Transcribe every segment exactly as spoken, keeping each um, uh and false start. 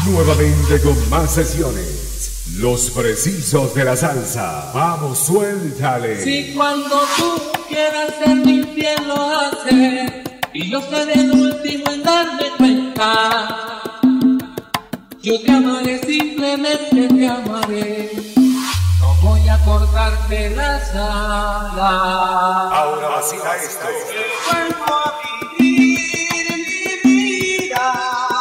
Nuevamente con más sesiones. Los precisos de la salsa. Vamos, suéltale. Si cuando tú quieras ser mi infiel lo haces, y yo seré el último en darme cuenta, yo te amaré, simplemente te amaré. No voy a cortarte las alas. Ahora vacila esto. Vuelvo a vivir mi vida.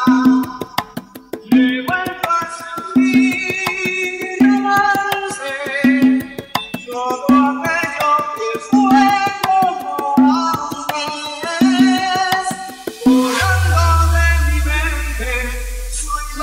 Me vuelvo a sentir amarse. Todo aquello que fue como antes. Volando de mi mente, soy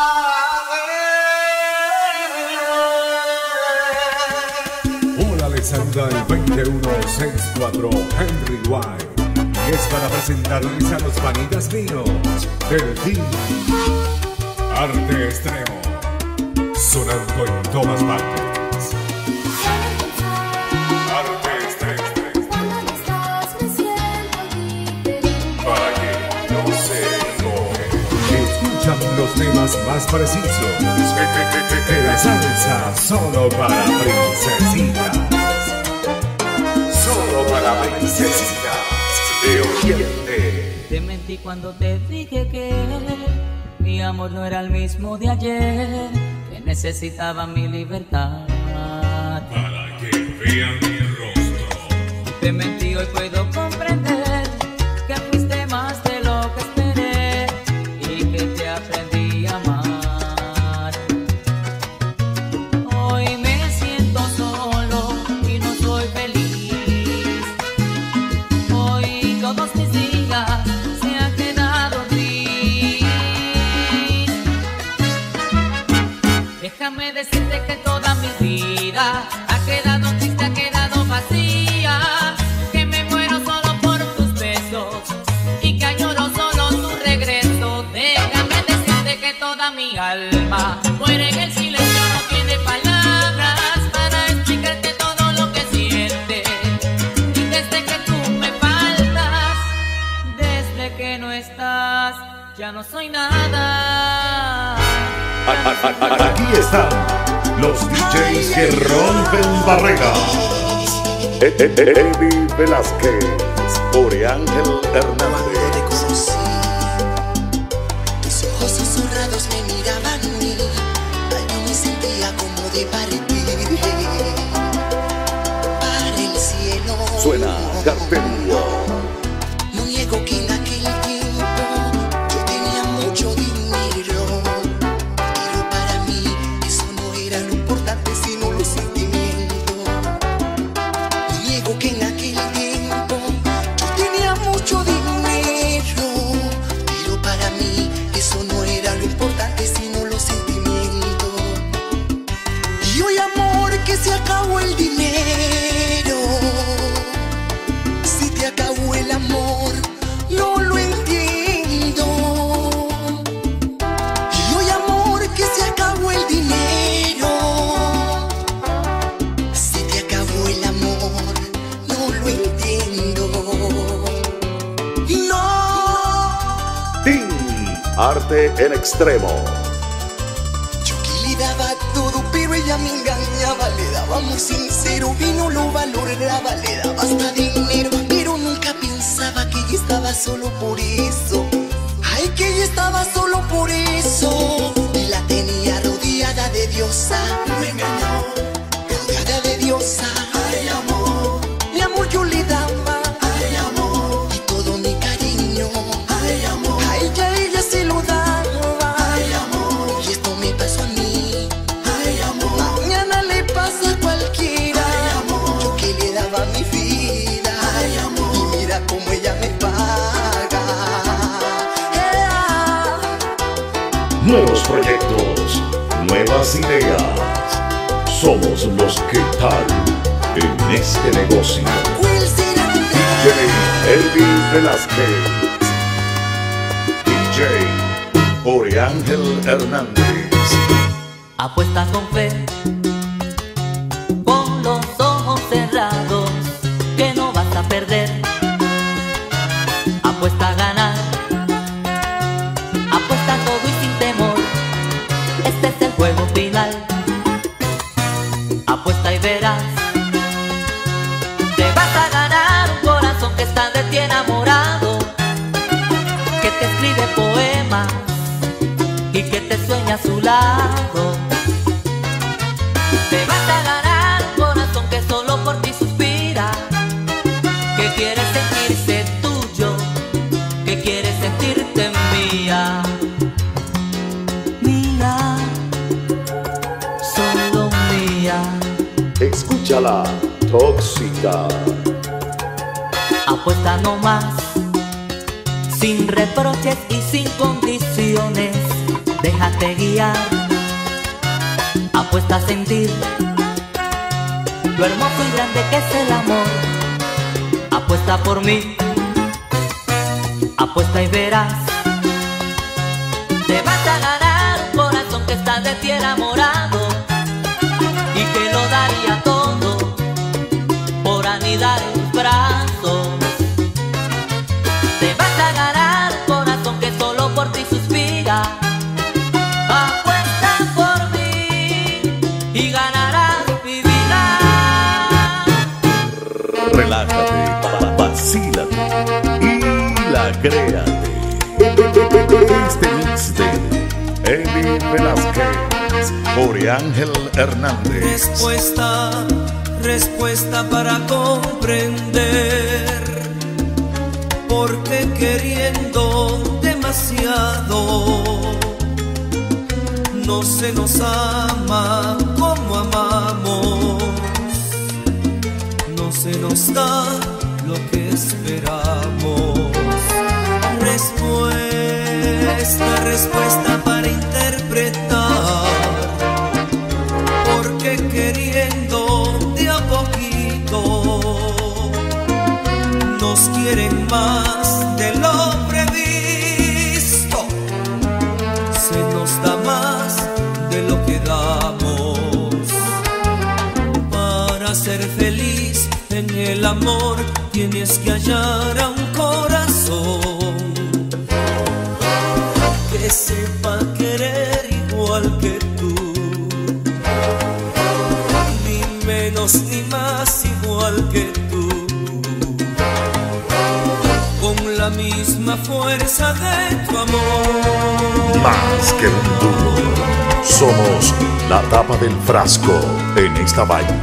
Hola, les saluda el veintiuno sesenta y cuatro Henry White. Es para presentarles a los vanitas míos del team Arte Extremo, sonando en todas partes. Arte Extremo, para que no se equivoquen. Escuchan los temas más precisos de la salsa, solo para princesitas. Solo para princesitas de Oriente. Te mentí cuando te dije que mi amor no era el mismo de ayer, que necesitaba mi libertad. Para que vean mi rostro. Te mentí, hoy puedo comprender que fuiste más de lo que esperé y que te aprendí a amar. Hoy me siento solo y no soy feliz. Hoy todos mis días se han quedado gris. Déjame decirte que toda mi vida ha quedado triste, ha quedado vacía, que me muero solo por tus besos y que añoro solo tu regreso. Déjame decirte que toda mi alma muere en el silencio, no tiene palabras para explicarte todo lo que siente. Y desde que tú me faltas, desde que no estás, ya no soy nada. Aquí están los D Js que rompen barreras. Eddie Velázquez, Oriángel Hernández. Te conocí, tus ojos susurrados me miraban a mí. Ay, yo me sentía como de partir para el cielo. Suena Cartelio. No niego que en aquel tiempo yo tenía mucho dinero, pero para mí eso no era lo importante, sino los sentimientos. No niego que en aquel tiempo yo tenía mucho dinero, pero para mí eso no era lo importante, sino los sentimientos. Y hoy, amor, que se acabó el dinero, si te acabó el amor, no lo entiendo. Y hoy, amor, que se acabó el dinero, si te acabó el amor, no lo entiendo. No. Team Arte en Extremo. Yo que le daba todo, pero ella me engañaba. Le daba muy sincero y no lo valoraba. Le daba hasta dinero, pero nunca pensaba que ella estaba solo por eso. Ay, que ella estaba solo por eso. Y la tenía rodeada de diosa. Me engañó, rodeada de diosa. Ay, amor, mi amor yo le daba. Ay, amor, y todo mi cariño. Ay, amor, a ella, ella se lo daba. Ay, amor, y esto me pasó a mí. Ay, amor, mañana le pasa a cualquiera. Ay, amor, yo que le daba mi vida. Ay, amor, y mira cómo ella me paga. Yeah. Nuevos proyectos, nuevas ideas. Somos los que tal en este negocio. Wilson and D J Eddie Velázquez. D J Oriángel Hernández. Apuesta con fe, con los ojos cerrados, que no vas a perder. Apuesta a ganar, apuesta todo y sin temor, verás. Te vas a ganar un corazón que está de ti enamorado, que te escribe poemas y que te sueña a su lado. Te vas a ganar un corazón que solo por ti suspira, que quiere sentirse tuyo, que quiere sentirte mía. Mía, solo mía. Escúchala, tóxica. Apuesta no más, sin reproches y sin condiciones. Déjate guiar, apuesta a sentir lo hermoso y grande que es el amor. Apuesta por mí, apuesta y verás. Te vas a ganar un corazón que está de ti enamorado y que lo daría todo por anidar en tus brazos. Te vas a ganar un corazón que solo por ti suspira. Apuesta por mí y ganarás mi vida. Relájate, vacílate y la créate. Este mix de Eli Velázquez por Ángel Hernández. Respuesta, respuesta para comprender porque queriendo demasiado no se nos ama como amamos, no se nos da lo que esperamos. Respuesta, respuesta para interpretar porque queriendo de a poquito nos quieren más de lo previsto, se nos da más de lo que damos. Para ser feliz en el amor tienes que hallar a un corazón que sepa querer igual que tú, ni menos ni más igual que tú, con la misma fuerza de tu amor. Más que un dúo, somos la tapa del frasco en esta vaina.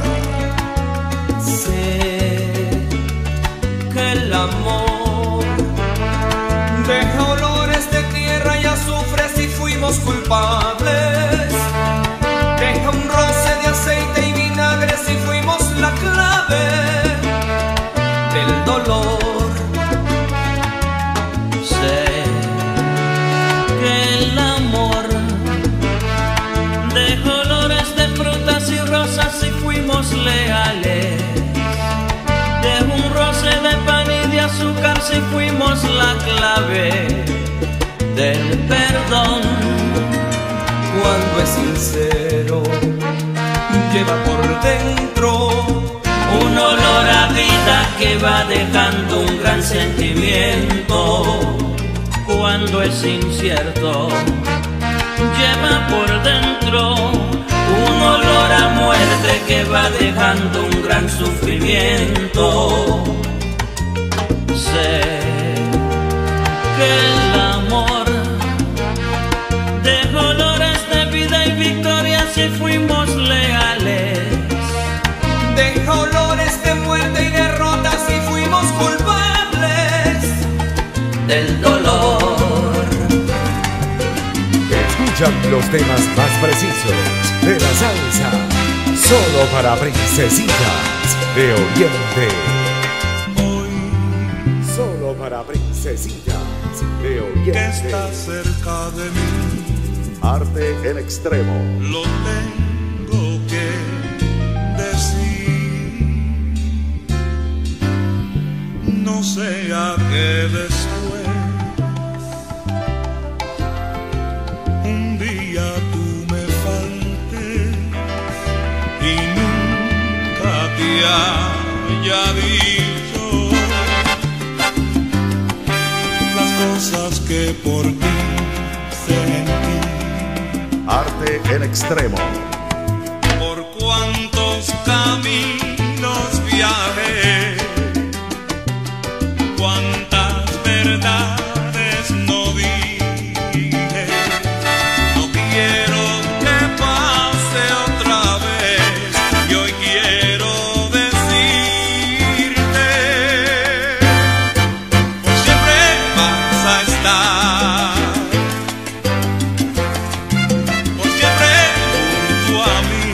Sé que el amor deja olores de tierra y azufre si fuimos culpables, deja un roce de aceite y vinagre si fuimos la clave del dolor. Sé que el amor deja olores de frutas y rosas si fuimos leales, deja un roce de pan y de azúcar si fuimos la clave del perdón. Cuando es sincero, lleva por dentro Un olor a vida que va dejando un gran sentimiento. Cuando es incierto, lleva por dentro un olor a muerte que va dejando un gran sufrimiento. Sé que el amor deja olores de vida y victoria si fuimos leales. deja olores de muerte y derrota si fuimos culpables del dolor. Escuchan los temas más precisos de la salsa, solo para princesitas de Oriente. Solo para princesitas de Oriente. Que está cerca de mí, Arte en extremo. lo tengo que decir. No sea que después un día tú me faltes y nunca te haya dicho las cosas que por ti sentí. Arte en extremo. Por cuántos caminos estar por siempre junto a mí.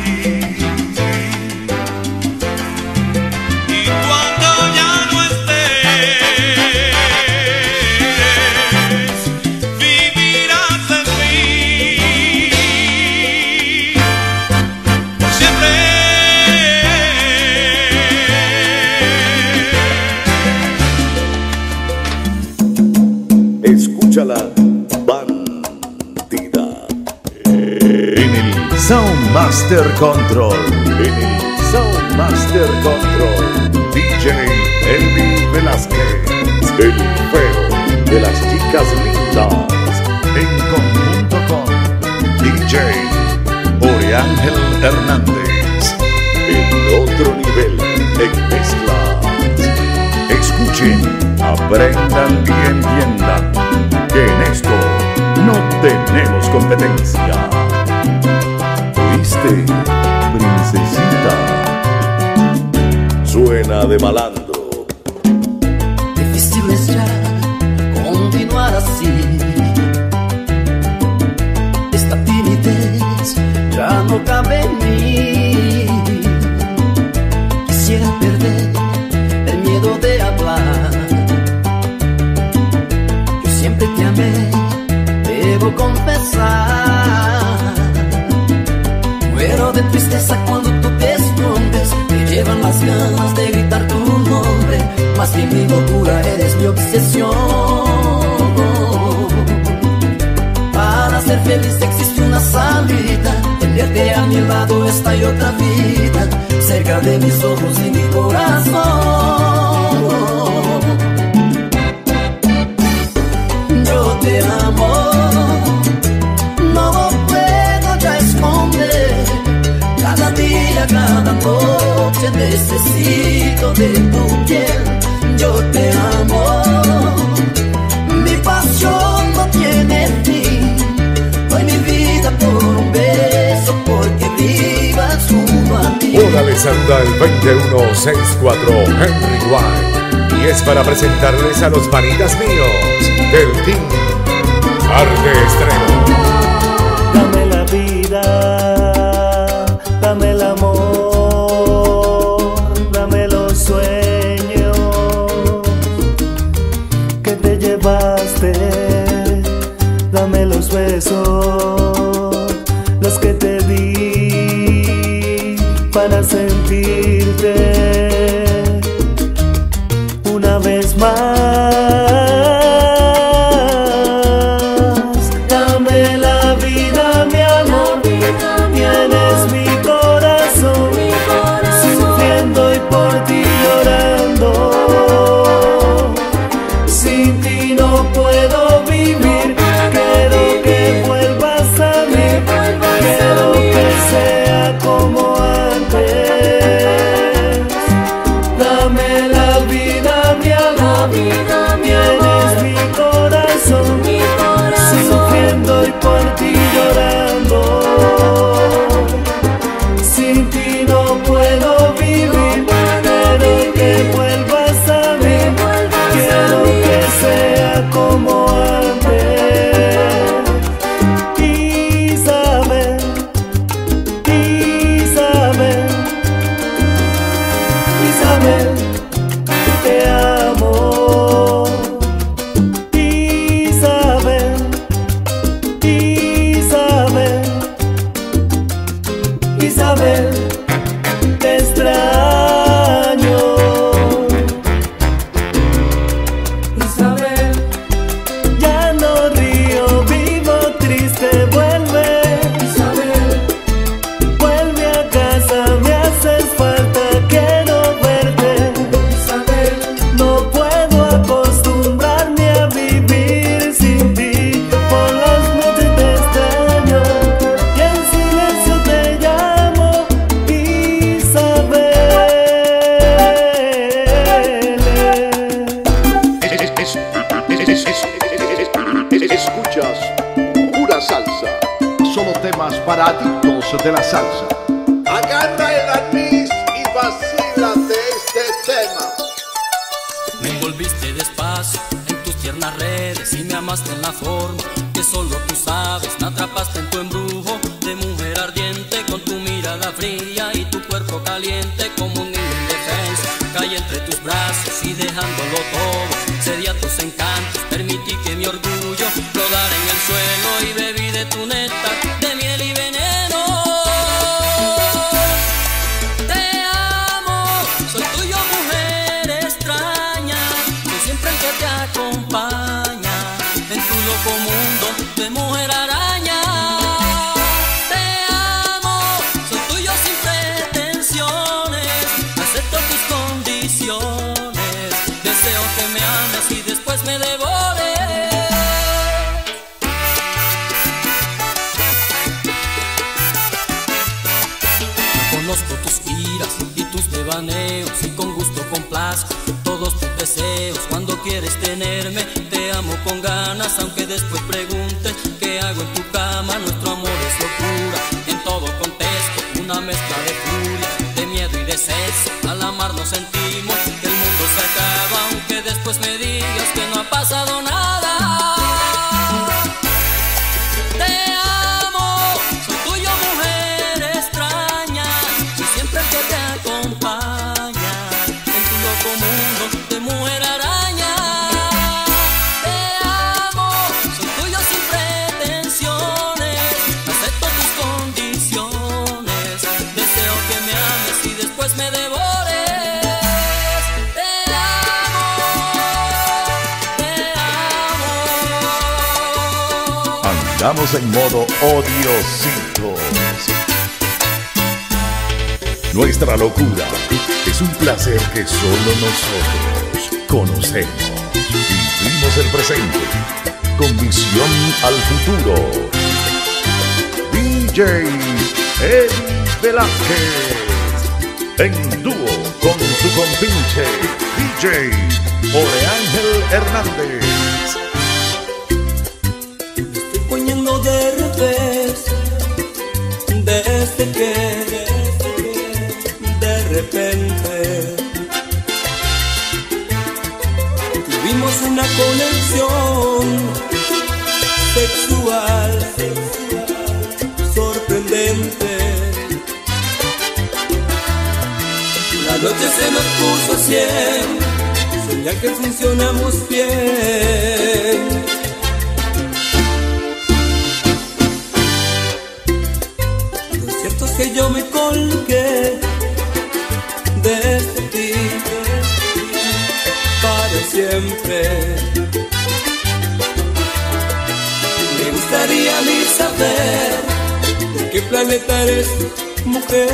Y cuando ya no estés, vivirás en mí por siempre. Escucha la bandida en el Sound Master Control. En el Sound Master Control, D J Elvi Velázquez, el feo de las chicas lindas, en conjunto con D J Oriángel Hernández, el otro nivel en mezclas. Escuchen, aprendan y entiendan que en esto no tenemos competencia. ¿Oíste, princesita? Suena de malandro. Difícil es ya continuar así. Esta timidez ya no cabe en mí. Quisiera perder el miedo de hablar. Yo siempre te amé, debo confesar. Muero de tristeza cuando tú te escondes. Me llevan las ganas de gritar tu nombre. Más que mi locura eres mi obsesión. Para ser feliz existe una salida. Tenerte a mi lado esta y otra vida. Cerca de mis ojos y mi corazón. Yo te amo, no lo puedo ya esconder. Cada día, cada noche necesito de tu piel. Yo te amo, mi pasión no tiene fin. Doy mi vida por un beso, porque vivas junto a mí. Hora les anda el veintiuno sesenta y cuatro Henry White, y es para presentarles a los panitas míos del Team Arte Extremo. Dame la vida, dame el amor, dame los sueños que te llevaste, dame los besos, los que te di para sentirte una vez más. para adictos de la salsa. Agarra el anís y vacila de este tema. Me envolviste despacio en tus tiernas las redes y me amaste en la forma que solo tú sabes. Me atrapaste en tu embrujo de mujer ardiente, con tu mirada fría y tu cuerpo caliente como un niño indefenso. Caí entre tus brazos y dejándolo todo, cedí a tus encantos, permití que mi orgullo rodara en el suelo y bebí de tu néctar de miel y veneno. Te amo, soy tuyo, mujer extraña, soy siempre el que te acompaña en tu loco mundo de mujer araña. Te amo, soy tuyo sin pretensiones, acepto tus condiciones, deseo que me ames y después me devores. Conozco tus iras y tus devaneos y con gusto complazco todos tus deseos. Cuando quieres tenerme te amo con ganas, aunque después preguntes qué hago en tu cama. Nuestro amor es locura, en todo contesto una mezcla de furia, de miedo y de sexo. Al amarnos sentimos que el mundo se acaba, aunque después me digas que no ha pasado nada. Andamos en modo odiositos. Nuestra locura es un placer que solo nosotros conocemos. Vivimos el presente con visión al futuro. D J Eddie Velázquez en dúo con su compinche D J Oreángel Hernández. Poniendo de revés, desde que de repente tuvimos una conexión sexual sorprendente. La noche se nos puso a cien, señal que funcionamos bien. Que yo me colgué desde ti para siempre. Me gustaría a mí saber de qué planeta eres, mujer.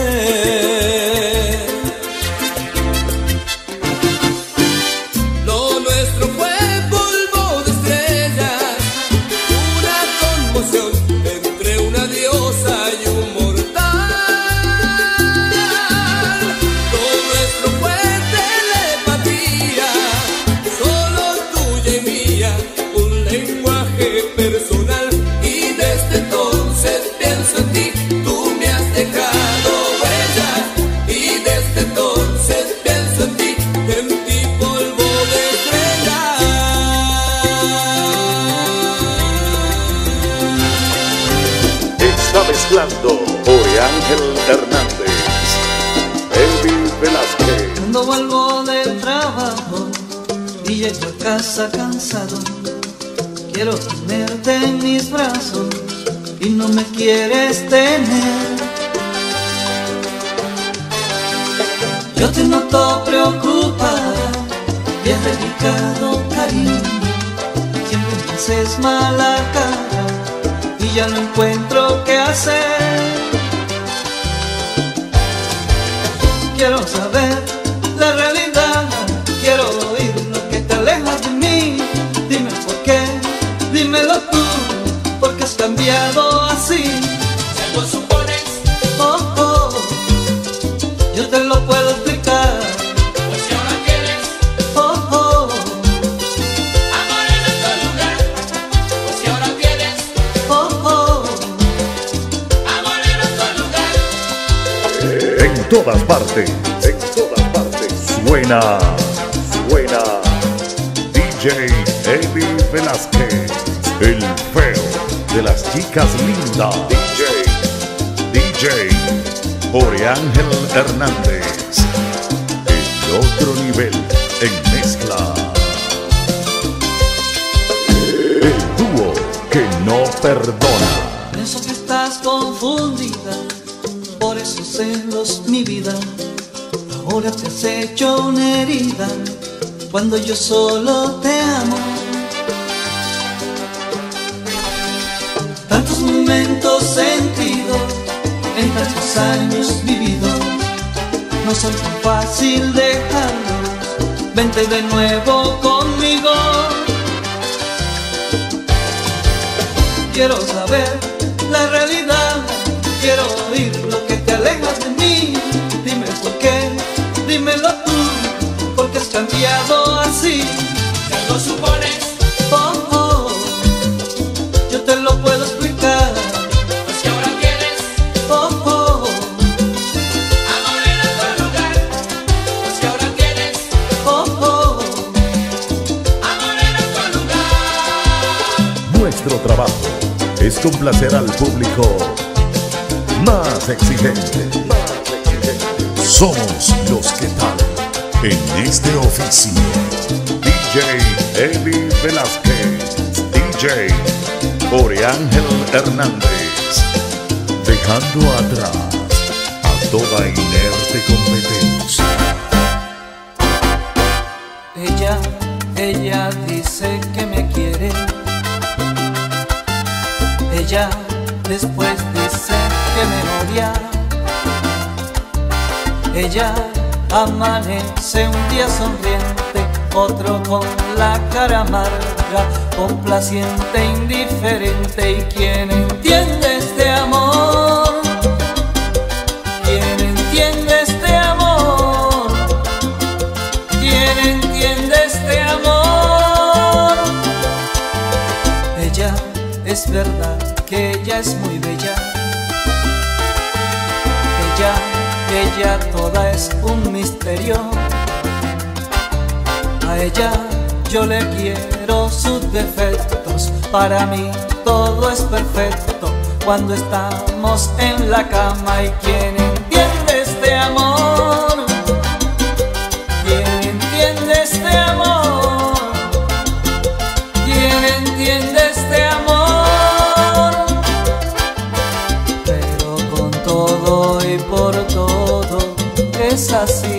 Lo nuestro fue polvo de estrellas, una conmoción entre una diosa y un mortal. Personal, y desde entonces pienso en ti, tú me has dejado huellas, y desde entonces pienso en ti, en ti polvo de estrellas. Está mezclando Oreángel Hernández, Eddie Velázquez. Cuando vuelvo del trabajo y llego a casa cansado, quiero tenerte en mis brazos y no me quieres tener. Yo te noto preocupada y es delicado, cariño. Siempre me haces mala cara y ya no encuentro qué hacer. Quiero saber la realidad, quiero oír lo que te alejas de mí. Dime por qué. Dímelo tú, porque has cambiado así. Si lo supones, oh, oh, yo te lo puedo explicar. pues si ahora quieres, Oh, oh, amor en otro lugar. Pues si ahora quieres, oh, oh, amor en otro lugar. En todas partes, en todas partes, suena, suena D J Eli Velázquez, el feo de las chicas lindas. D J, D J, Jorge Ángel Hernández, el otro nivel en mezcla. El dúo que no perdona. Pienso que estás confundida, por esos celos mi vida. Ahora te has hecho una herida, cuando yo solo te amo. Tantos momentos sentidos, en tantos años vividos, no son tan fácil dejarlos. Vente de nuevo conmigo. Quiero saber la realidad, quiero oír lo que te alejas de mí. Dime por qué, dímelo tú, porque has cambiado así. ¿Qué lo supones? Oh, oh, yo te lo puedo explicar. Pues que ahora tienes Oh, oh, amor en otro lugar. Pues que ahora tienes oh, oh, amor en otro lugar. Nuestro trabajo es complacer al público más exigente. Somos los que tal en este oficio. D J Eli Velázquez, D J Jorge Ángel Hernández, dejando atrás a toda inerte competencia. ella, ella dice que me quiere. Ella después dice que me odia. Ella amanece un día sonriente, otro con la cara amarga, complaciente, indiferente. ¿Y quién entiende este amor? ¿Quién entiende este amor? ¿Quién entiende este amor? Ella, es verdad que ella es muy bella. Ella, ella toda es un misterio. A ella yo le quiero sus defectos. Para mí todo es perfecto cuando estamos en la cama. ¿Y quién entiende este amor? ¿Quién entiende este amor? ¿Quién entiende este amor? Pero con todo y por todo es así.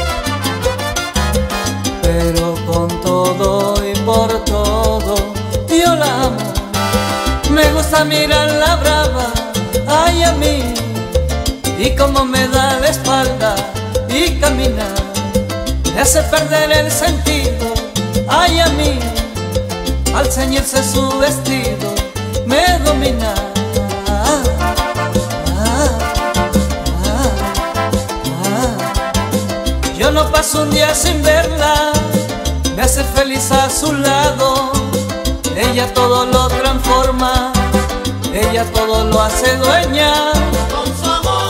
Pero con todo y por todo yo la amo. Me gusta mirarla brava, ay a mí, y como me da la espalda y caminar, me hace perder el sentido, ay a mí, al ceñirse su vestido me domina. Ah, ah, ah, ah. Yo no paso un día sin verla, me hace feliz a su lado. Ella todo lo transforma, ella todo lo hace dueña Con su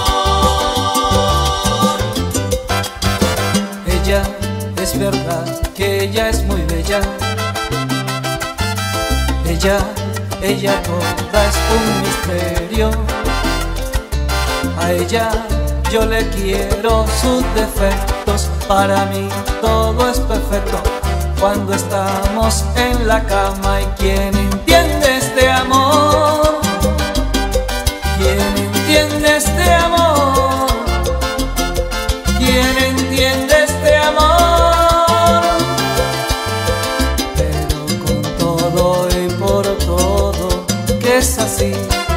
amor. Ella, es verdad que ella es muy bella. Ella, ella toda es un misterio. A ella yo le quiero sus defectos. Para mí todo es perfecto cuando estamos en la cama. ¿Y quién entiende este amor? ¿Quién entiende este amor? ¿Quién entiende este amor? Pero con todo y por todo que es así.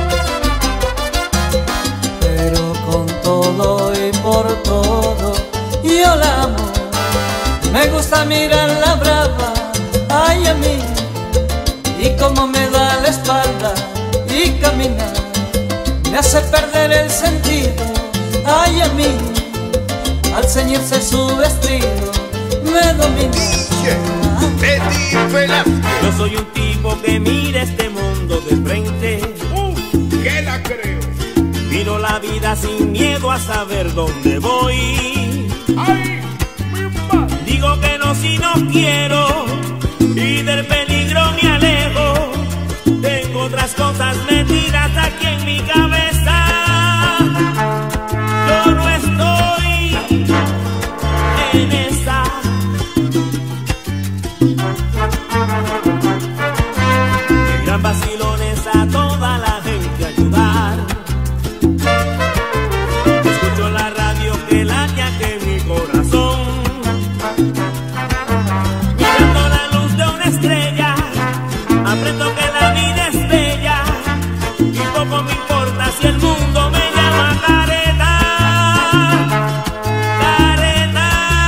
Pero con todo y por todo yo la amo. Me gusta mirarla brava, ay a mí, y como me da la espalda y caminar, me hace perder el sentido, ay a mí, al ceñirse su vestido me domina. Yo soy un tipo que mira este mundo de frente. Uh, que la creo. Miro la vida sin miedo a saber dónde voy. Ay, mi madre. Digo que no si no quiero y del peligro vacilones a toda la gente ayudar. Escucho la radio que late aquí en mi corazón, mirando la luz de una estrella, aprendo que la vida es bella y poco me importa si el mundo me llama careta, careta,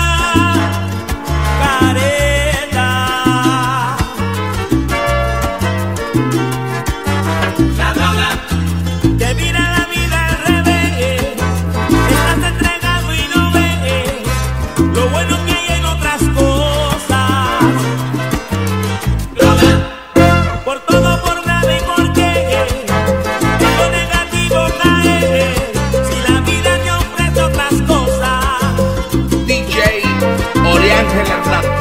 careta. La droga te mira la vida al revés, estás entregado y no ves lo bueno que hay en otras cosas. Droga, por todo, por nada y por qué, en lo negativo caer, si la vida te ofrece otras cosas. D J Oriángel Hernández,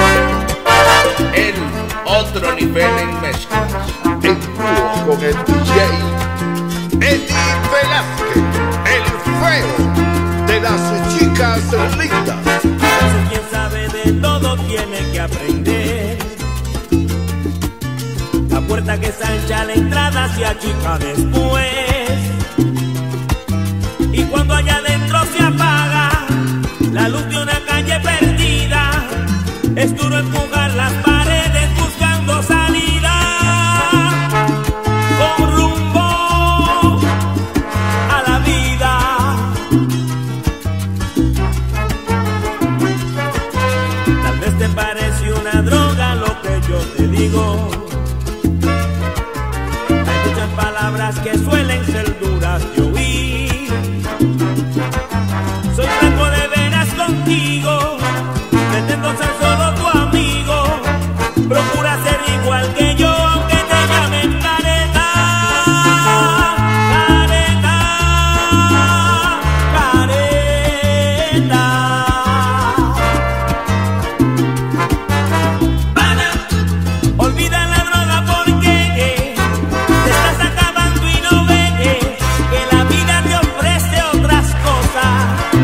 el otro nivel en mezclas. En dúo con el D J Eddie Velázquez, el feo de las chicas lindas. Eso quien sabe de todo tiene que aprender. La puerta que se ancha, la entrada se achica después. Y cuando allá adentro se apaga la luz de una calle perdida, es duro empujar las paredes buscando salida, con rumbo a la vida. Tal vez te parece una droga lo que yo te digo. Hay muchas palabras que suelen ser duras de oír. Soy franco de veras contigo, pretendo ser solo tu amigo. Procura ser igual que yo, aunque te llamen careta, careta, careta. Pana, olvida la droga porque te estás acabando y no ves que la vida te ofrece otras cosas.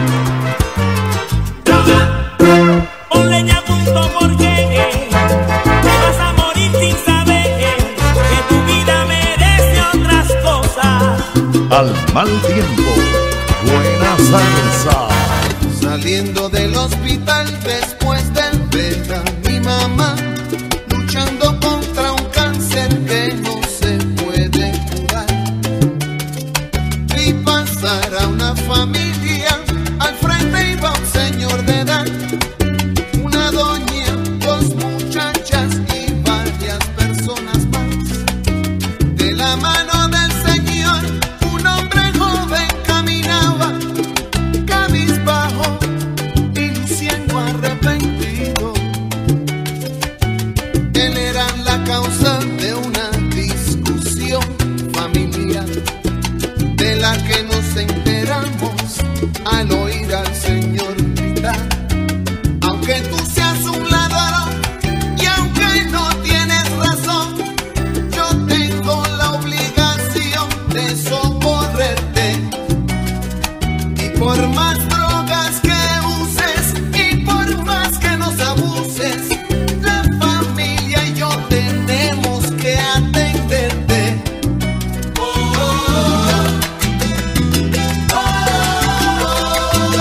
Droga, pon leña a punto porque te vas a morir sin saber que tu vida merece otras cosas. Al mal tiempo, buena salsa. Saliendo del hospital después de ver a mi mamá luchando contra un cáncer que no se puede curar, vi pasar a una familia, al frente iba un señor de edad, una doña, dos muchachas y varias personas más. De la mano del señor, un hombre joven caminaba, cabizbajo y luciendo arrepentido. Él era la causa de una discusión familiar, de la que nos enteramos al oír al señor gritar. Aunque tú seas un ladrón y aunque no tienes razón, yo tengo la obligación de socorrerte. Y por más drogas que uses y por más que nos abuses, la familia y yo tenemos que atenderte. Oh, oh, oh, oh.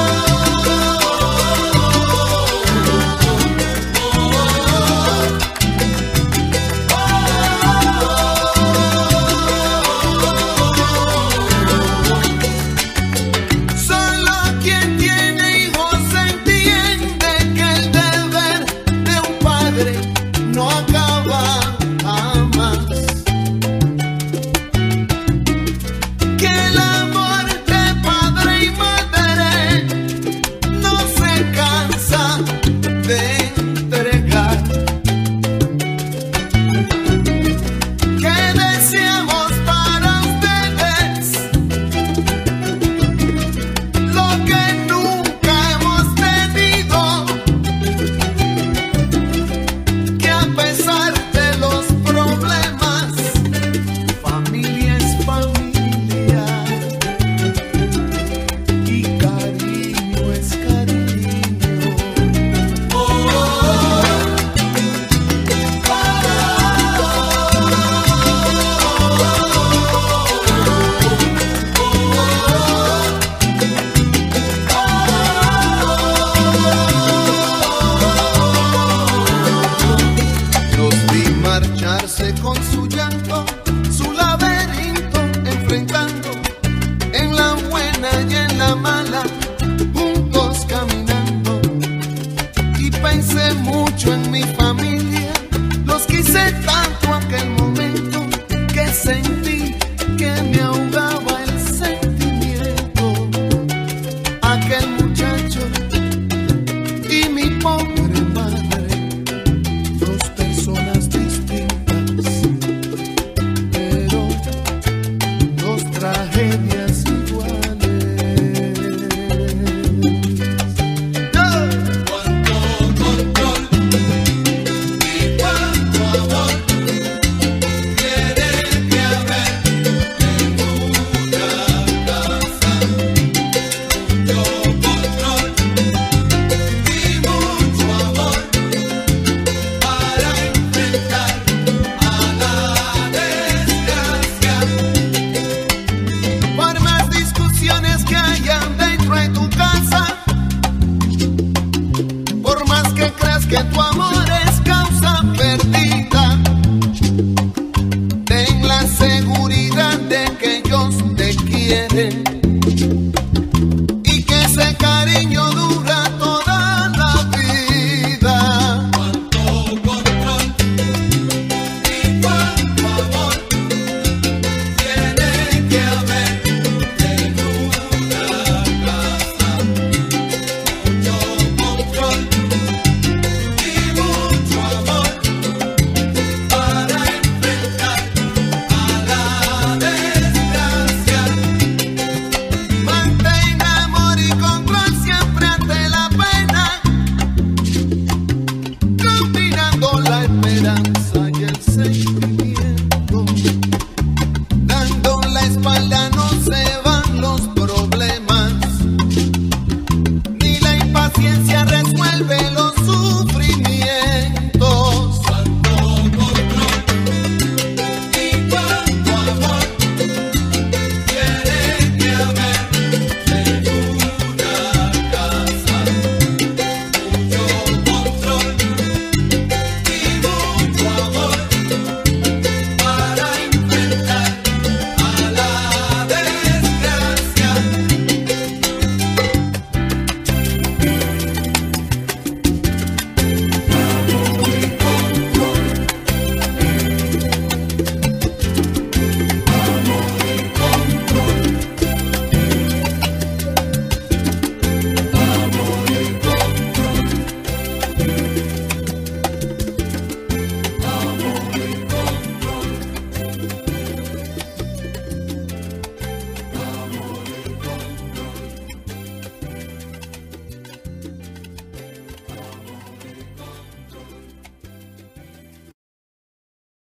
su llanto, su laberinto, enfrentando en la buena y en la mala, juntos caminando. Y pensé mucho en mi familia, los quise tanto aquel momento que sentí que me ahogaba el sentimiento. Aquel muchacho y mi pobre madre, dos personas distintas, pero dos tragedias iguales. Cuánto control y cuánto amor tiene que haber en una casa. Mucho control y mucho amor para enfrentar a la desgracia. Por más discusiones que hayan dentro de tu casa, por más que creas que tu amor es causa perdida, ten la seguridad de que ellos te quieren y que ese cariño dura toda la vida. Cuánto control y cuánto